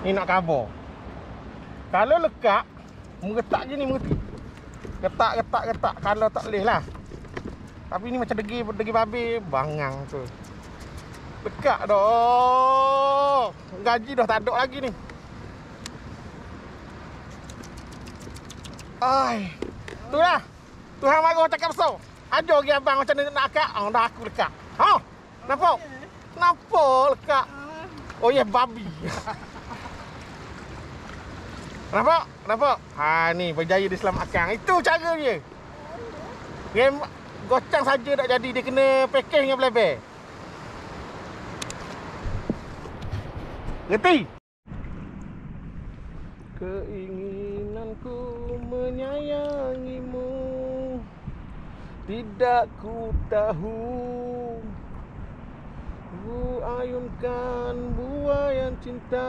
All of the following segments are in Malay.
Ni nak cover. Kalau lekat, mengetak gini mengetik. Getak. Kalau tak boleh lah. Tapi ni macam degi babi bangang tu. Lekat dah. Gaji dah tak ada lagi ni. Ai. Tu lah. Tuhan marah cakap besar. Ajar lagi abang macam ni nak akak. Dah aku lekat. Ha? Nampak? Nampak lekat. Oh ya, babi. Nampak? Ha ni berjaya diselamatkan. Itu cara dia. Game gocang saja tak jadi, dia kena package dengan belebel. Gerti? Keinginanku menyayangimu, tidak ku tahu ku ayunkan buayan cinta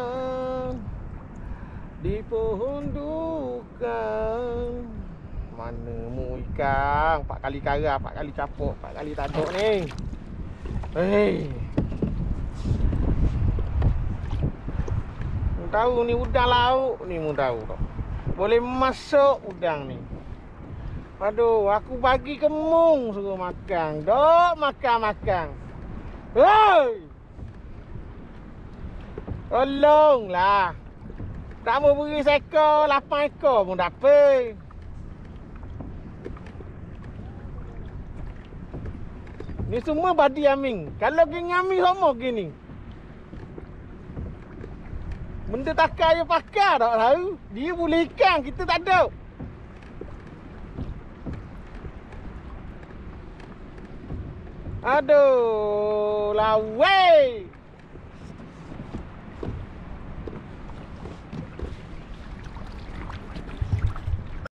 di pohon duka. Mana mu ikan? 4 kali karah, 4 kali capuk, 4 kali taduk ni. Hei. Mu tahu ni udang laut ni, mu tahu tak? Boleh masuk udang ni. Aduh, aku bagi kemung suruh makan. Dok, makan. Hei! Tolonglah. Tak mau beri seekor, 8 ekor pun tak apa. Ni semua badi aming. Kalau geng aming sama gini. Benda takar je pakar tak tahu. Dia boleh ikan, kita tak ada. Aduh, lawai.